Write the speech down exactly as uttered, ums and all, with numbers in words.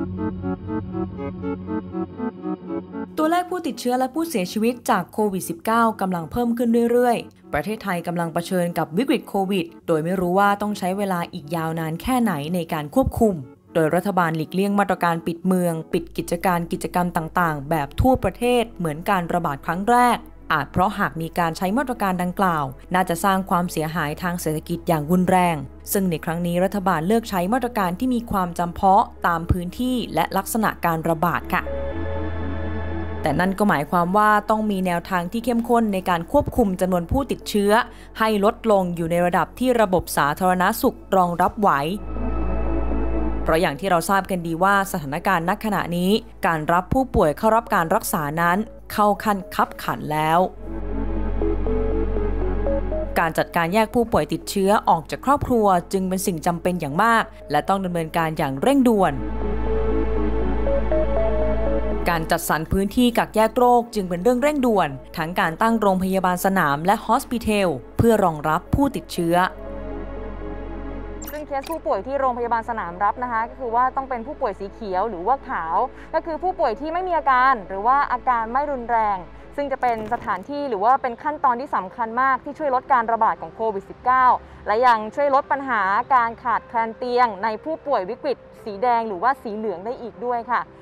ตัวเลขผู้ติดเชื้อและผู้เสียชีวิตจากโควิด สิบเก้า กำลังเพิ่มขึ้นเรื่อยๆประเทศไทยกำลังเผชิญกับวิกฤตโควิดโดยไม่รู้ว่าต้องใช้เวลาอีกยาวนานแค่ไหนในการควบคุมโดยรัฐบาลหลีกเลี่ยงมาตรการปิดเมืองปิดกิจการกิจกรรมต่างๆแบบทั่วประเทศเหมือนการระบาดครั้งแรกอาจเพราะหากมีการใช้มาตรการดังกล่าวน่าจะสร้างความเสียหายทางเศรษฐกิจอย่างรุนแรงซึ่งในครั้งนี้รัฐบาลเลือกใช้มาตรการที่มีความจำเพาะตามพื้นที่และลักษณะการระบาดค่ะแต่นั่นก็หมายความว่าต้องมีแนวทางที่เข้มข้นในการควบคุมจำนวนผู้ติดเชื้อให้ลดลงอยู่ในระดับที่ระบบสาธารณสุขรองรับไหวเพราะอย่างที่เราทราบกันดีว่าสถานการณ์ณขณะนี้การรับผู้ป่วยเข้ารับการรักษานั้นเข้าขั้นคับขันแล้วการจัดการแยกผู้ป่วยติดเชื้อออกจากครอบครัวจึงเป็นสิ่งจำเป็นอย่างมากและต้องดำเนินการอย่างเร่งด่วนการจัดสรรพื้นที่กักแยกโรคจึงเป็นเรื่องเร่งด่วนทั้งการตั้งโรงพยาบาลสนามและฮอสพิทอลเพื่อรองรับผู้ติดเชื้อซึ่งเคสผู้ป่วยที่โรงพยาบาลสนามรับนะคะก็คือว่าต้องเป็นผู้ป่วยสีเขียวหรือว่าขาวก็คือผู้ป่วยที่ไม่มีอาการหรือว่าอาการไม่รุนแรงซึ่งจะเป็นสถานที่หรือว่าเป็นขั้นตอนที่สำคัญมากที่ช่วยลดการระบาดของโควิด สิบเก้า และยังช่วยลดปัญหาการขาดแคลนเตียงในผู้ป่วยวิกฤตสีแดงหรือว่าสีเหลืองได้อีกด้วยค่ะ